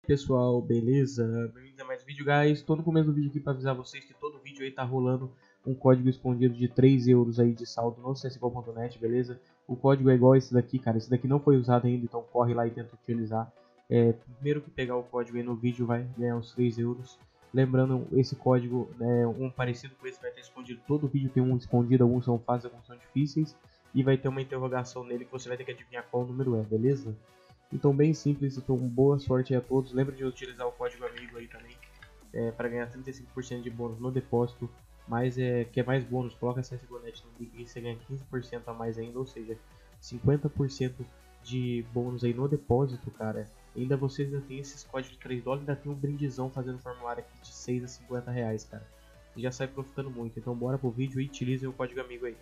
Pessoal, beleza? Bem-vindos a mais um vídeo, guys. Tô no começo do vídeo aqui pra avisar vocês que todo vídeo aí tá rolando um código escondido de 3 euros aí de saldo no CSGO.net, beleza? O código é igual esse daqui, cara. Esse daqui não foi usado ainda, então corre lá e tenta utilizar. Primeiro que pegar o código aí no vídeo vai ganhar os 3 euros. Lembrando, esse código, um parecido com esse vai ter escondido. Todo vídeo tem um escondido, alguns são fáceis, alguns são difíceis. E vai ter uma interrogação nele que você vai ter que adivinhar qual número é, beleza? Então bem simples, então boa sorte aí a todos. Lembra de utilizar o código amigo aí também para ganhar 35% de bônus no depósito. Mas quer mais bônus, coloca CSGO.net no link e você ganha 15% a mais ainda, ou seja, 50% de bônus aí no depósito, cara. Ainda vocês ainda tem esses códigos de 3 dólares, ainda tem um brindizão fazendo formulário aqui de 6 a 50 reais, cara. E já sai profitando muito, então bora pro vídeo e utilizem o código amigo aí.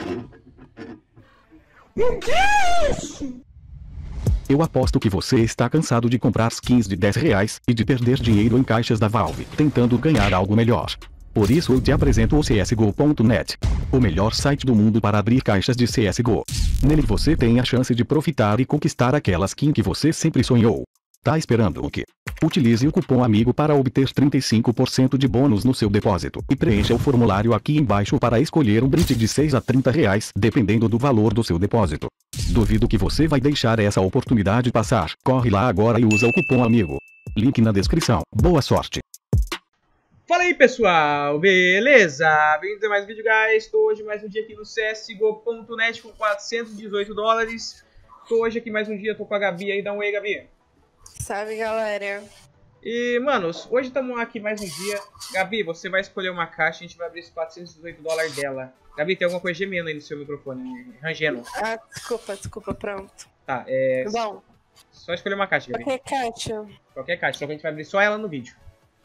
Eu aposto que você está cansado de comprar skins de 10 reais e de perder dinheiro em caixas da Valve, tentando ganhar algo melhor. Por isso eu te apresento o CSGO.net, o melhor site do mundo para abrir caixas de CSGO. Nele você tem a chance de profitar e conquistar aquela skin que você sempre sonhou. Tá esperando o quê? Utilize o cupom AMIGO para obter 35% de bônus no seu depósito e preencha o formulário aqui embaixo para escolher um brinde de 6 a 30 reais, dependendo do valor do seu depósito. Duvido que você vai deixar essa oportunidade passar. Corre lá agora e usa o cupom AMIGO. Link na descrição. Boa sorte! Fala aí pessoal, beleza? Bem-vindos a mais um vídeo, guys. Estou hoje mais um dia aqui no CSGO.net com 418 dólares. Estou hoje aqui mais um dia, tô com a Gabi aí. Dá um oi, Gabi. Salve, galera. E, manos, hoje estamos aqui mais um dia. Gabi, você vai escolher uma caixa, a gente vai abrir esses 418 dólares dela. Gabi, tem alguma coisa gemendo aí no seu microfone, rangendo. Ah, desculpa, pronto. Tá, Bom, só escolher uma caixa, Gabi. qualquer caixa. Qualquer caixa, só que a gente vai abrir só ela no vídeo.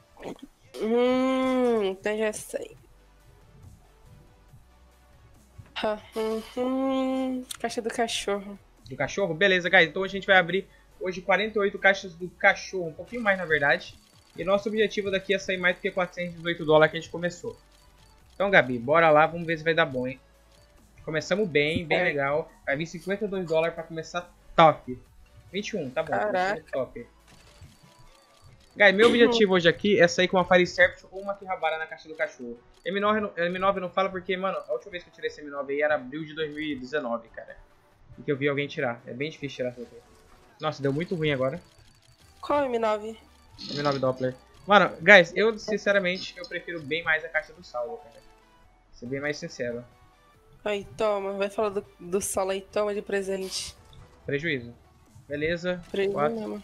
Então já sei. Caixa do cachorro. Do cachorro? Beleza, guys. Então a gente vai abrir hoje 48 caixas do cachorro, um pouquinho mais na verdade. E nosso objetivo daqui é sair mais do que 418 dólares que a gente começou. Então, Gabi, bora lá, vamos ver se vai dar bom, hein? Começamos bem legal. Vai vir 52 dólares pra começar top. 21, tá bom. Caraca. Top. Guys, meu objetivo hoje aqui é sair com uma Fire Serpent ou uma Kihabara na caixa do cachorro. M9 não fala porque, mano, a última vez que eu tirei esse M9 aí era abril de 2019, cara. E que eu vi alguém tirar. É bem difícil tirar essa aqui. Nossa, deu muito ruim agora. Qual M9? M9 Doppler. Mano, guys, eu sinceramente eu prefiro bem mais a caixa do Saulo, cara. Ser bem mais sincero. Aí, toma. Vai falar do solo aí, toma de presente. Prejuízo. Beleza. Prejuízo 4. mesmo.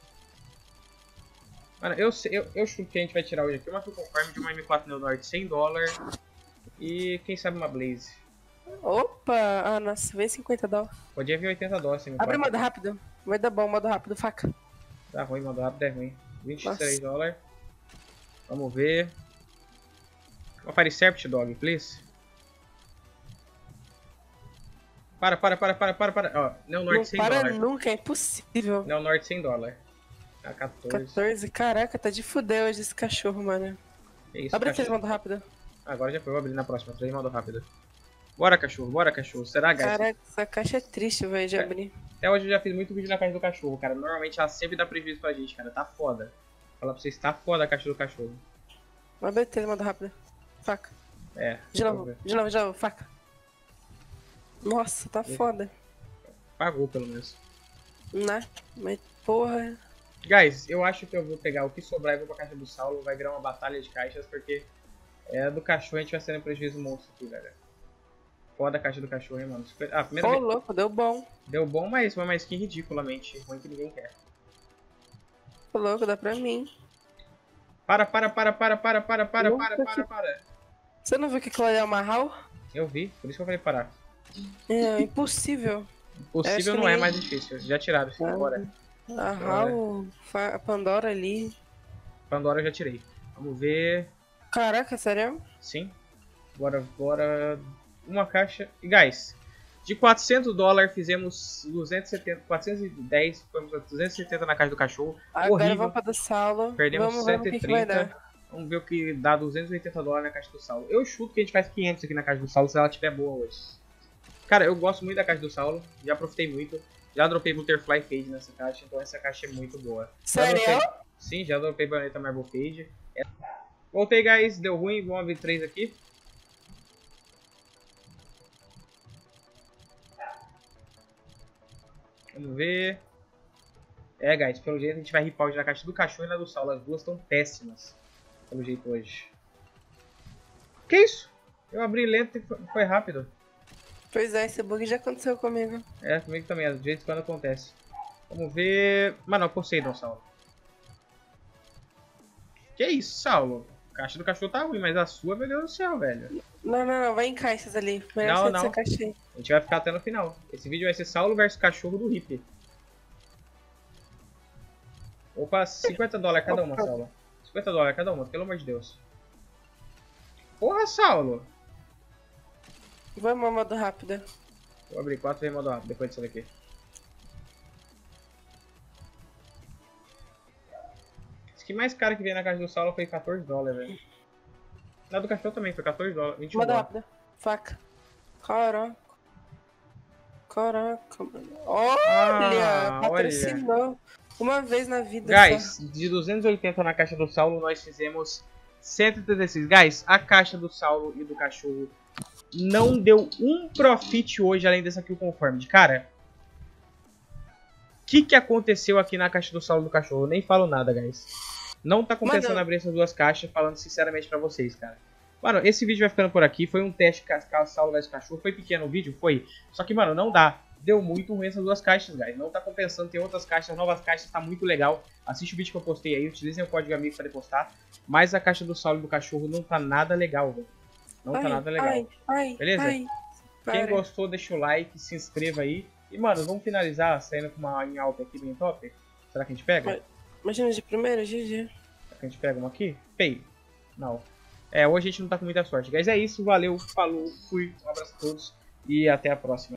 Mano, eu chuto que a gente vai tirar hoje aqui uma Full Farm de uma M4 Neo Norte 100 dólares. E quem sabe uma Blaze. Opa! Ah, nossa, vem 50 dólares. Podia vir 80 dólares. Abre o modo rápido. Vai dar bom, modo rápido, faca. Tá ruim, modo rápido é ruim. 23 Nossa. dólares. Vamos ver. Uma Fire Serpent, dog, please. Para. Ó, Neo Norte Não 100 para dólares. nunca, é impossível. Neo Norte 100 dólares. Tá 14. 14, caraca, tá de fuder hoje esse cachorro, mano. Que isso, Abre cachorro. aqui modo rápido. Agora já foi, vou abrir na próxima. 3 modo rápido. Bora, cachorro. Será, guys? Caraca, essa caixa é triste, velho, de abrir. Até hoje eu já fiz muito vídeo na caixa do cachorro, cara. Normalmente ela sempre dá prejuízo pra gente, cara. Tá foda. Falar pra vocês, tá foda a caixa do cachorro. Abre 3 modo rápido. Faca. É. De vamos novo, ver. de novo, faca. Nossa, tá foda. Pagou, pelo menos. Né? Mas porra. Guys, eu acho que eu vou pegar o que sobrar e vou pra caixa do Saulo. Vai virar uma batalha de caixas, porque do cachorro a gente vai sendo um prejuízo monstro aqui, velho. Foda a caixa do cachorro, hein, mano. Ah, primeira Ô, vez. louco, deu bom. Deu bom, mas foi uma skin ridiculamente ruim que ninguém quer. Ô, louco, dá pra mim. Para. Você não viu que aquilo ali é uma HAL? Eu vi, por isso que eu falei parar. É impossível. Possível não é mais difícil. Já tiraram, filho. Bora. A HAL, a Pandora ali. Pandora eu já tirei. Vamos ver. Caraca, sério? Sim. Bora. Uma caixa. E, guys, de 400 dólares fizemos 270. 410, fomos a 270 na caixa do cachorro. Agora Horrível. vamos pra do Saulo. Perdemos Vamos ver o que vai 130. dar. Vamos ver o que dá 280 dólares na caixa do Saulo. Eu chuto que a gente faz 500 aqui na caixa do Saulo se ela estiver boa hoje. Cara, eu gosto muito da caixa do Saulo. Já profitei muito. Já dropei Butterfly Fade nessa caixa. Então essa caixa é muito boa. Sério? Sim, já dropei Bayonetta Marble Cage. Voltei, guys. Deu ruim. Vamos abrir 3 aqui. Vamos ver. É, guys. Pelo jeito a gente vai ripar hoje na caixa do cachorro e na do Saulo. As duas estão péssimas. Pelo jeito hoje. Que isso? Eu abri lento e foi rápido. Pois é, esse bug já aconteceu comigo. É, comigo também. Às vezes quando acontece. Vamos ver... Mano, Poseidon, Saulo. Que isso, Saulo? A caixa do cachorro tá ruim, mas a sua, meu Deus do céu, velho. Não, vai em caixas ali. Melhor Não. ser caixinha. A gente vai ficar até no final. Esse vídeo vai ser Saulo versus cachorro do Hip. Opa, $50 cada uma, Saulo. $50 cada uma, pelo amor de Deus. Porra, Saulo. Vamos, modo rápido. Vou abrir 4 vezes modo rápido depois disso daqui. Esse que mais caro que veio na caixa do Saulo foi $14, velho. Na do cachorro também foi $14, 21 Modo dólares. rápido. Faca. Caraca, mano. Olha, patrocinou. Uma vez na vida. Guys, de 280 na caixa do Saulo, nós fizemos 136. Guys, a caixa do Saulo e do cachorro não deu um profit hoje, além dessa aqui o Confirmed. Cara, o que aconteceu aqui na caixa do Saulo e do cachorro? Eu nem falo nada, guys. Não tá compensando abrir essas duas caixas, falando sinceramente pra vocês, cara. Mano, esse vídeo vai ficando por aqui. Foi um teste Saulo vs Cachorro. Foi pequeno o vídeo? Foi. Só que, mano, não dá. Deu muito ruim essas duas caixas, guys. Não tá compensando. Tem outras caixas, novas caixas. Tá muito legal. Assiste o vídeo que eu postei aí. Utilizem o código amigo pra postar. Mas a caixa do Saulo e do cachorro não tá nada legal, velho. Não tá nada legal. Beleza? Quem gostou, deixa o like. Se inscreva aí. E, mano, vamos finalizar saindo com uma em alta aqui bem top. Será que a gente pega? Imagina de primeira, GG. Será que a gente pega uma aqui? Feio. Não. É, hoje a gente não tá com muita sorte. Guys, é isso. Valeu, falou, fui. Um abraço a todos e até a próxima.